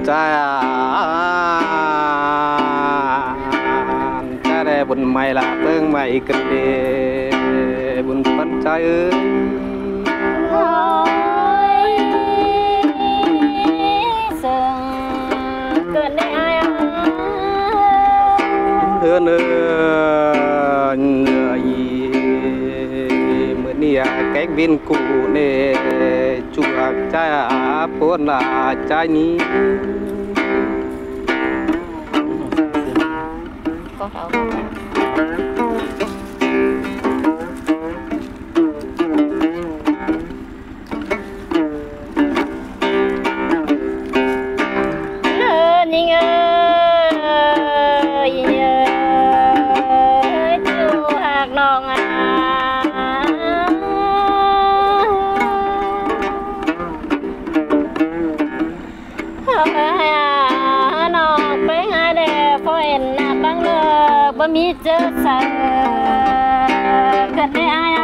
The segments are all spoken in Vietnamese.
cha để buồn mày là tương mày cần để buồn phân cha ơi cần để ai nữa gì mới đi cách viên cụ để chùa cha bốn là cha ní con thảo nhìn ơi chú hạt non nó bên ai để phơi nạp băng lơ bơm mi chớ sợ cần để ai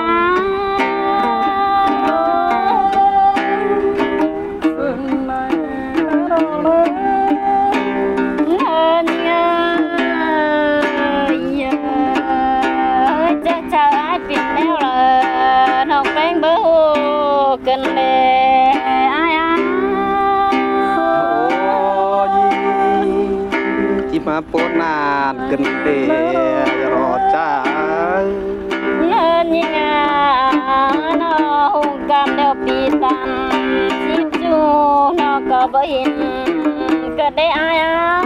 nó bên bờ cần để ai chỉ mà bốn nàn cần để rò cha lên như nó hung cam đeo pi tan chim chu nó có bờ hình cần để ai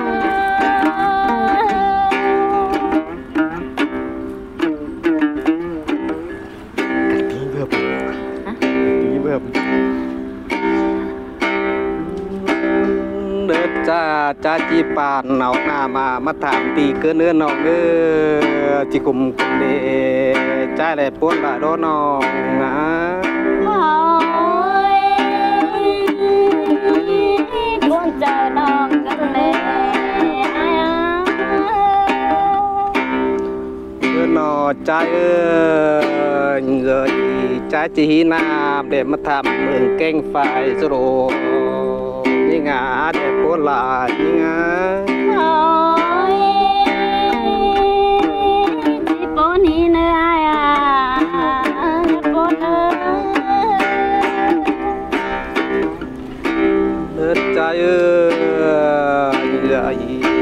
cha chỉ bàn nào mà thảm thì cứ nữa nó cứ chỉ cùng để cha lại bốn lại đó nó con chờ nó cần để nó cha ơi rồi cha chỉ làm để mà thảm mượn kênh phải rồi ngã để cô lại ngã chỉ bố ní nơi ai bố nơi trai ơi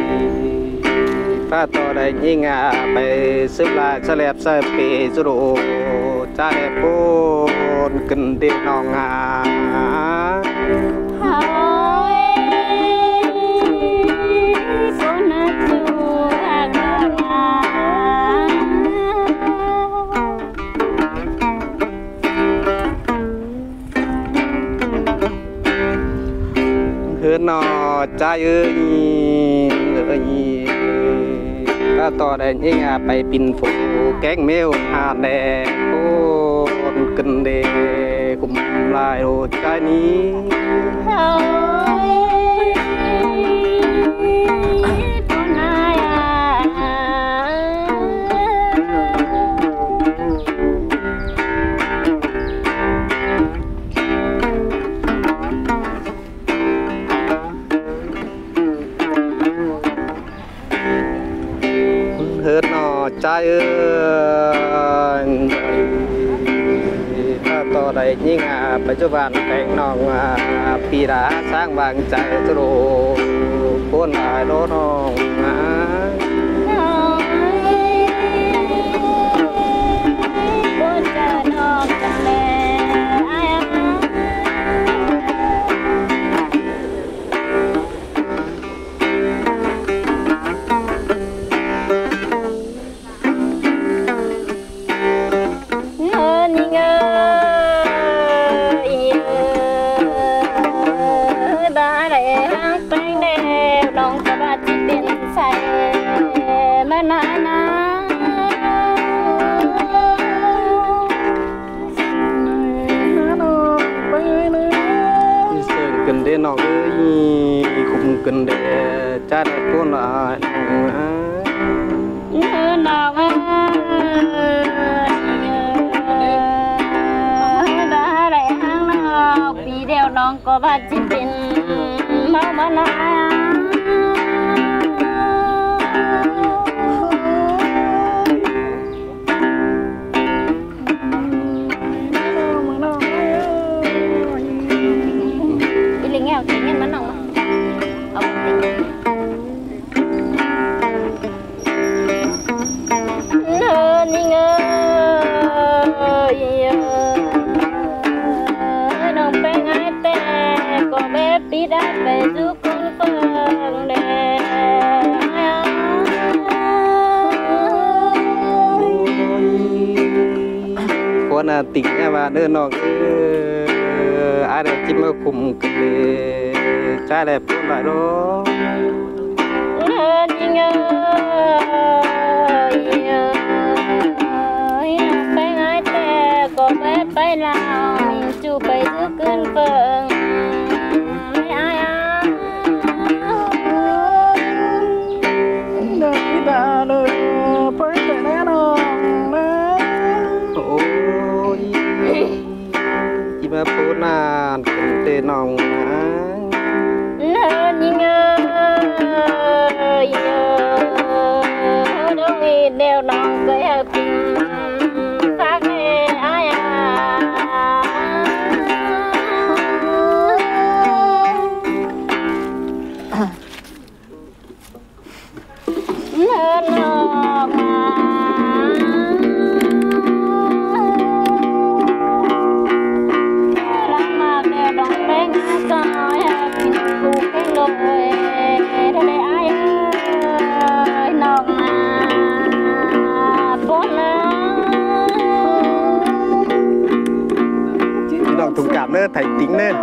ta to đây như ngã phải xếp lại xe lẹp xe bể rồi cha đẹp bố cần đi nó ngã nó trai ơi ta to đây như ngà bay pin phụ kén mèo hà nè con cần để cùng lại đồ trai ní hết nó trai ơi ta to đây như ngà phải cho bạn cạnh nó pì đá sang vàng chạy cho đồ cuốn lại đó nó cần để nó cũng cần để cha đẹp con lại nó đã lại hàng nó bị đeo non có ba chín tiền mau mà nói đi lên nghèo thì nhân mắn nào ông tình nông bé ngái tè có bé bí đã về giúp con phượng đè con là tỉnh nha và đơn nó ai để chim ở cùng cái trái đẹp con lại đó anh ơi bé ngái tè có bé bay lao chú bay giúp con phượng đã đời phải để nó ôi chị mà phố nàn cũng tên nòng nhìn ơi đâu nghĩ đều nòng cái hợp phát nghe ai thùng cảm nữa thành tính lên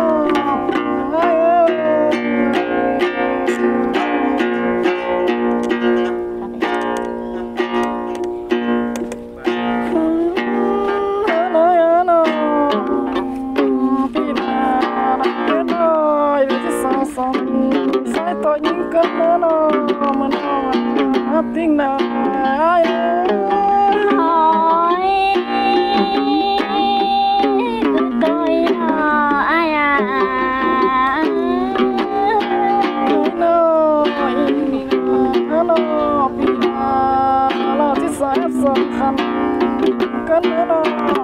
tiếng nào ai hỏi cứ tôi ai nó bị làที่สายสำคัญกันnó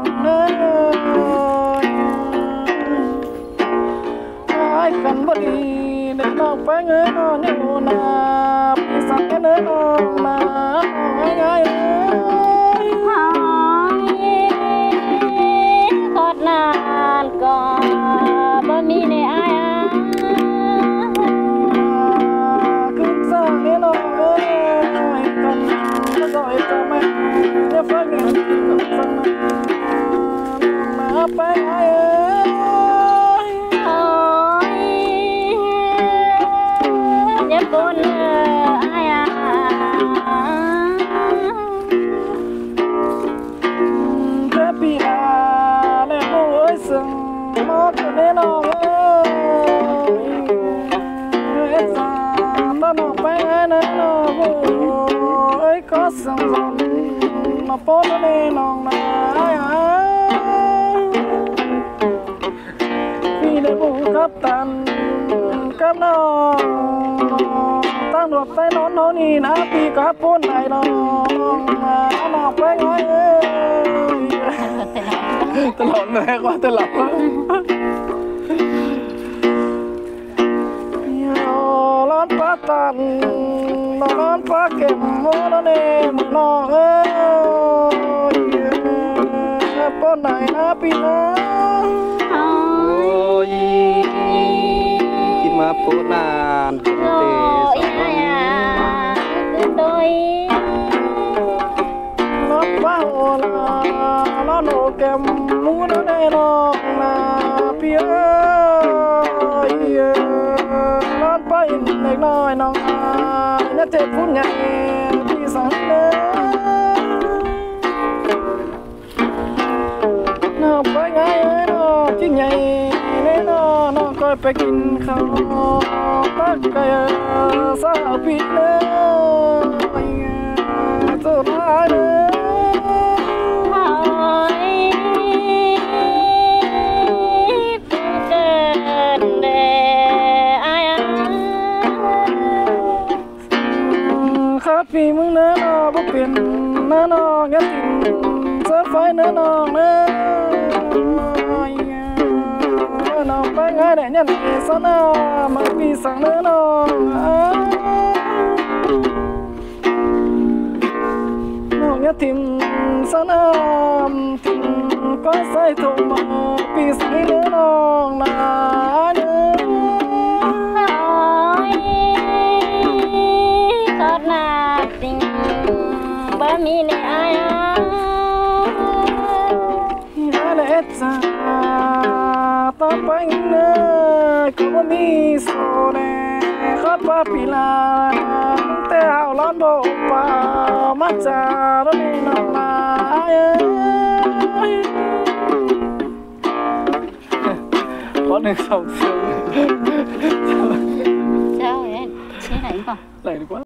ai cần bất đi để nó phải nhớ nó nhiều là bị sẵn cái nữa nó là ai ai con nàn có bao mi này ai cứ ra để nó ai cần nó gọi cho mẹ để phải nghe nó sang mà phải ai nhớ con ai thế bị để bố ơi sừng nó cứ để nó hết ra ta nó phải ai nữa nó bố ơi có sừng rồng nó bố nó để nó ai vì để bố cấp tàn cấp nó tăng được tay nó nhìn á thì cả bốn này nó phải nói tôi lộn này quá tôi lộn lón phá tàn nó lón phá kèm mô nó nè một nó bốn này á thì nó ôi chị mà phố nàn cũng rồi cứ tôi nó phá hồ là nó nổ kèm mũ nó nè nó là phía nó phá hình này nói nó nhất chết phút nhảy thì sáng đấy nó phải ngay nó chứ nhảy nên nó coi phải kinh khâu tất cả sao bị nữa tôi nói nữa hỏi cần để ai ăn องยัดติ่มเสื้อไฟเนื้อน้องเนื้อน้องไปง่ายแต่ยันสนามาปีสั่งเนื้อน้องน้องยัดติ่มสนาติ่มก็ใส่ถุงมาปีสั่งเนื้อน้องนาเนื้อก็น่าติงบ่มีในอายอะไรจ้าต่อไปเนื้อก็บ่มีโซเน่ขับว่าปีลาแต่เอาล้อนบ่ป่ามาจารนี่น้องนาขอหนึ่งสองเสียง sao vậy? Xe này không? Này quá